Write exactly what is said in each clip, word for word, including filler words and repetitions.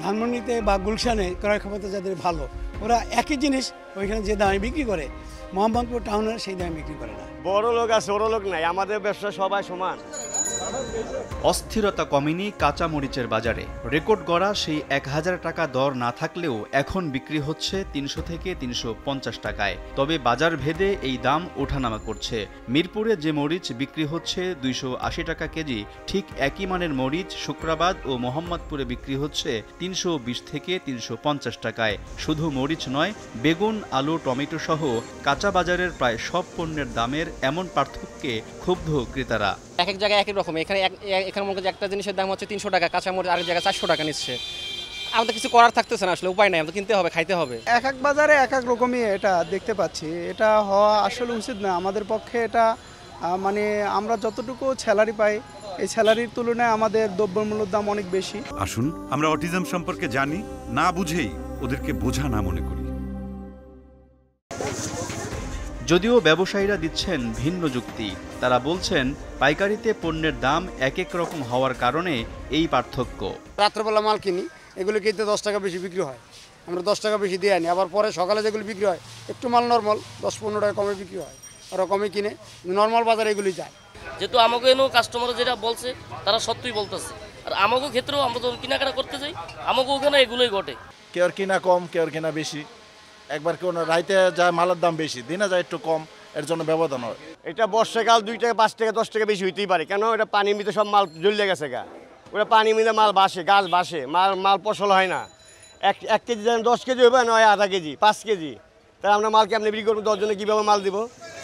ধানমন্ডিতে বা গুলশানে ক্রয় ক্ষমতা যাদের ভালো, ওরা একই জিনিস ওইখানে যে দামে বিক্রি করে মোহাম্মদপুর টাউনের সেই দামে বিক্রি করে না। বড় লোক আছে, বড় লোক নাই, আমাদের ব্যবসা সবাই সমান। অস্থিরতা কমেনি কাঁচা মরিচের বাজারে। রেকর্ড গড়া সেই এক হাজার টাকা দর না থাকলেও এখন বিক্রি হচ্ছে তিনশো থেকে তিনশো পঞ্চাশ টাকায়। তবে বাজার ভেদে এই দাম ওঠানামা করছে। মিরপুরে যে মরিচ বিক্রি হচ্ছে দুইশো আশি টাকা কেজি, ঠিক একই মানের মরিচ শুক্রাবাদ ও মোহাম্মদপুরে বিক্রি হচ্ছে তিনশো বিশ থেকে তিনশো পঞ্চাশ টাকায়। শুধু মরিচ নয়, বেগুন, আলু, টমেটো সহ কাঁচা বাজারের প্রায় সব পণ্যের দামের এমন পার্থক্যে ক্ষুব্ধ ক্রেতারা। এক এক জায়গায় এক এক রকম। এখানে এখানে মনে একটা জিনিসের দাম হচ্ছে তিনশো টাকা, কাঁচামরিচ আরেক জায়গায় চারশো টাকা নিচ্ছে। আমাদের কিছু করার থাকতেছে না, আসলে উপায় নাই, আমাদের কিনতে হবে, খাইতে হবে। এক এক বাজারে এক এক রকমই এটা দেখতে পাচ্ছি। এটা হওয়া আসলে উচিত না আমাদের পক্ষে। এটা মানে আমরা যতটুকু স্যালারি পাই, এই স্যালারির তুলনায় আমাদের দ্রব্যমূল্যের দাম অনেক বেশি। আসুন আমরা অটিজম সম্পর্কে জানি, না বুঝেই ওদেরকে বোঝা না মনে করি। যদিও ব্যবসায়ীরা দিচ্ছেন ভিন্ন যুক্তি। তারা বলছেন পাইকারিতে পণ্যের দাম এক এক রকম হওয়ার কারণে এই পার্থক্য। রাত্রেবেলা মাল কিনি, এগুলো কিনতে দশ টাকা বেশি বিক্রি হয়, আমরা দশ টাকা বেশি দিয়ে আনি। আবার পরে সকালে যেগুলো বিক্রি হয় একটু মাল নর্মাল দশ পনেরো টাকা কমে বিক্রি হয়, ওরা কমে কিনে নর্মাল বাজারে এগুলি যায়। যেহেতু আমাকে এনো কাস্টমার যেটা বলছে তারা সত্যিই বলতেছে, আর আমাকে ক্ষেত্রেও আমরা যখন কেনাকাটা করতে যাই আমাকে ওখানে এগুলোই ঘটে। কেউ কিনা কম, কেউ কিনা বেশি। একবার কেউ রাইতে যায় মালের দাম বেশি, দিনে যায় একটু কম, এর জন্য ব্যবধান হয়। এটা বর্ষাকাল দুই টাকা পাঁচ টাকা দশ টাকা বেশি হইতেই পারে, কেন এটা পানির মধ্যে সব মাল জ্বলে গেছে গা, ওটা পানির মধ্যে মাল বাসে, গাছ বাসে, মাল মাল ফসল হয় না। এক এক কেজি যেন দশ কেজি হবে, নয় আধা কেজি, পাঁচ কেজি, তাহলে আমরা মালকে আপনি বিক্রি করবো দশজনে কীভাবে মাল দিব?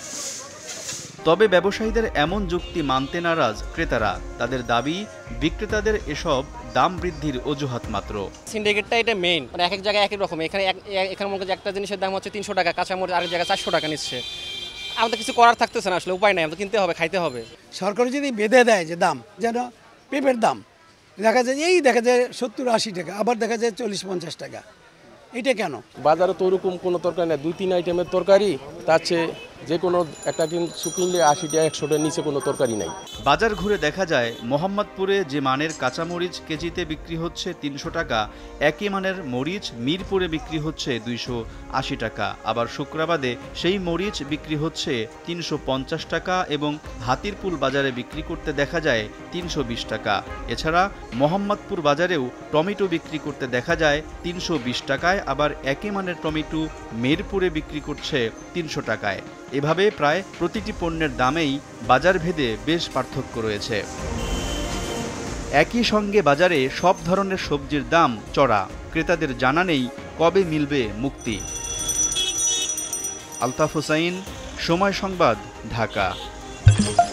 তবে ব্যবসায়ীদের এমন যুক্তি মানতে নারাজ ক্রেতারা। তাদের দাবি বিক্রেতাদের এসব দাম বৃদ্ধির অজুহাত মাত্র। সিন্ডিকেটটা এটা মেইন, মানে এক এক জায়গায় এক এক রকম। এখানে এখানে মনে একটা জিনিসের দাম হচ্ছে তিনশো টাকা, কাঁচামরিচ আরেক জায়গায় চারশো টাকা নিচ্ছে। আমাদের কিছু করার থাকতেছে না, আসলে উপায় নাই, আমাদের কিনতে হবে, খাইতে হবে। সরকার যদি বেঁধে দেয় যে দাম, যেন পেঁপের দাম দেখা যায় এই দেখা যায় সত্তর আশি টাকা, আবার দেখা যায় চল্লিশ পঞ্চাশ টাকা, এটা কেন? বাজারে তো ওরকম কোনো তরকারি নেই, দুই তিন আইটেমের তরকারি, তার চেয়ে যে কোনো একটা কিছু কিনলে আশি টাকা একশো টাকার নিচে কোনো তরকারি নাই। বাজার ঘুরে দেখা যায় মোহাম্মদপুরে যে মানের কাঁচামরিচ কেজিতে বিক্রি হচ্ছে তিনশো টাকা, একই মানের মরিচ মিরপুরে বিক্রি হচ্ছে দুইশো আশি টাকা। আবার শুক্রাবাদে সেই মরিচ বিক্রি হচ্ছে তিনশো পঞ্চাশ টাকা এবং হাতিরপুল বাজারে বিক্রি করতে দেখা যায় তিনশো বিশ টাকা। এছাড়া মোহাম্মদপুর বাজারেও টমেটো বিক্রি করতে দেখা যায় তিনশো বিশ টাকায়, আবার একই মানের টমেটো মিরপুরে বিক্রি করছে তিনশো টাকায়। এভাবে প্রায় প্রতিটি পণ্যের দামেই বাজার ভেদে বেশ পার্থক্য রয়েছে। একই সঙ্গে বাজারে সব ধরনের সবজির দাম চড়া। ক্রেতাদের জানা নেই কবে মিলবে মুক্তি। আলতাফ হোসাইন, সময় সংবাদ, ঢাকা।